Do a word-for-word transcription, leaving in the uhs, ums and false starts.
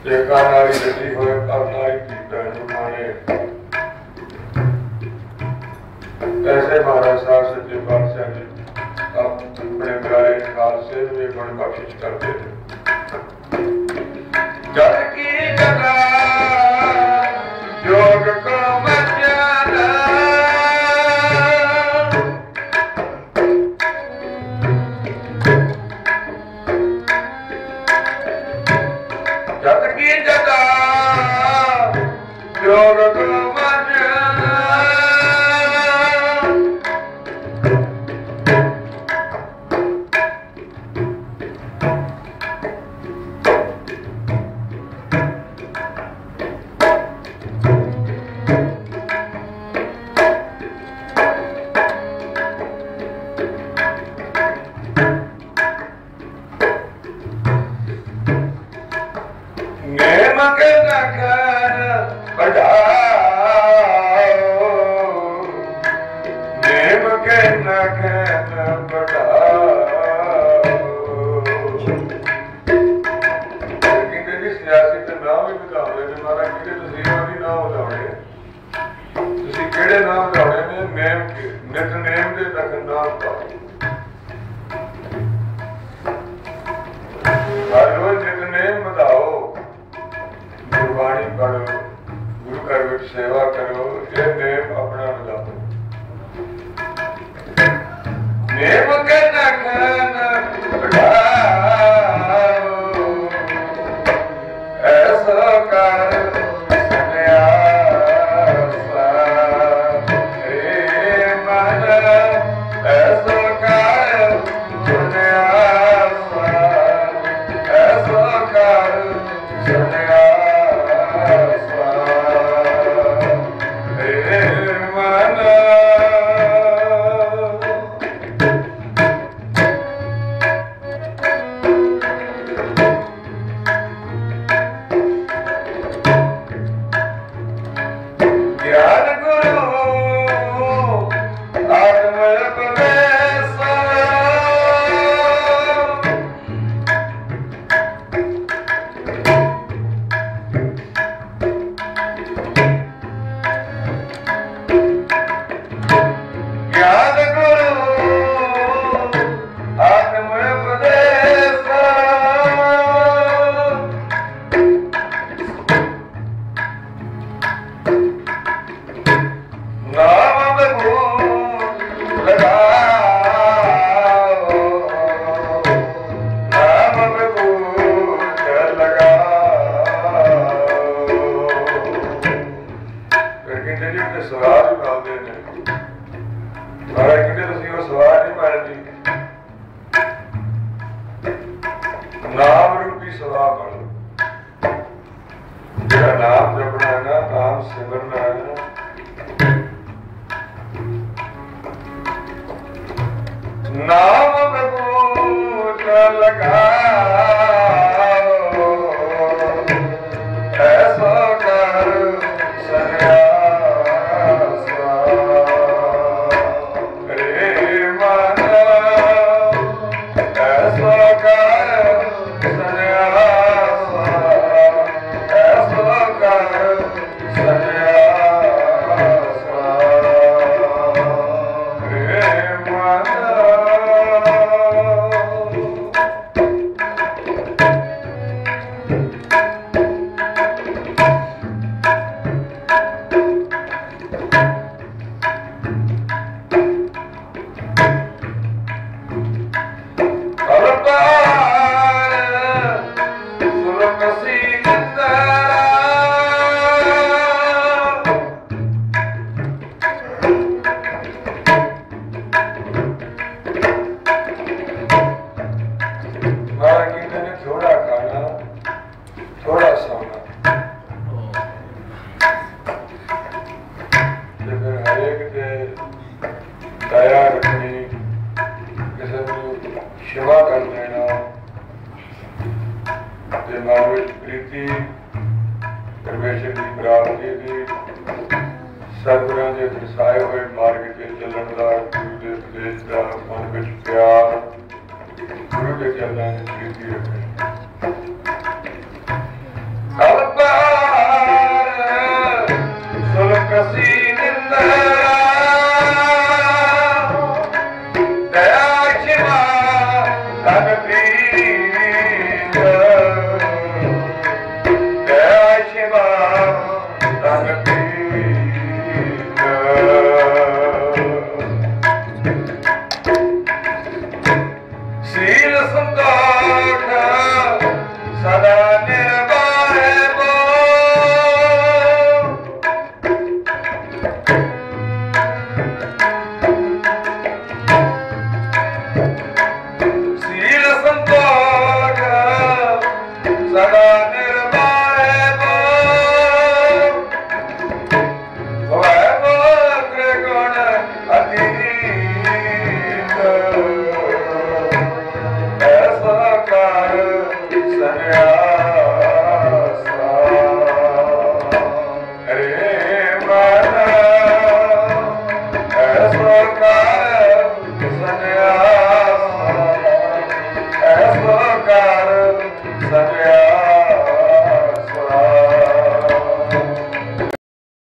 एका नारी जटी होए अब नारी की पहलू माने। ऐसे महाराज साहब सच्चे पातशाह जी अब अपने प्यारे खालसे में बड़ी बख्शिश करते थे। जग की जगह योग को मर्यादा, जग की जगह योग को मर्यादा, नेम के नखर बढ़ाओ, नेम के नखर बढ़ाओ। लेकिन जी सियासी ते नाम ही बताओगे ने मारा किहड़े तुसीं नहीं नाम बताओगे, तुसीं किहड़े नाम बताओगे ने नेम के नितनेम दे नखर नाम पाओ। हर रोज नितनेम बताओ, गुरबाणी पढ़ो, गुरु घर विच सेवा करो, ये नेम अपना बताओ। नेम के नखन बढ़ाओ, ऐसा कर सन्यासा रे मन, ऐसा कर सन्यासा, ऐसा कर सन्यासा नाम रूपी सवा बनो। जेड़ा नाम जपना है ना, नाम सिमरना है ना, नाम बबूत लगाओ, ऐसा कर सन्यासा रे मन, ऐसा कर सन्यासा, ऐसा कर सन्यासा रे मन। दया रखनी, किसी को सेवा कर देना, मन में प्रीति परमेश्वर की प्राप्ति की, सतगुरां दे दर्शाए हुए मार्ग से चलण का, गुरु के उपदेश का मन में प्यार, गुरु के चरणों में प्रीति रखनी। सदा निर्माय होय वो त्रिगुण अतीत ऐसा कार सन्या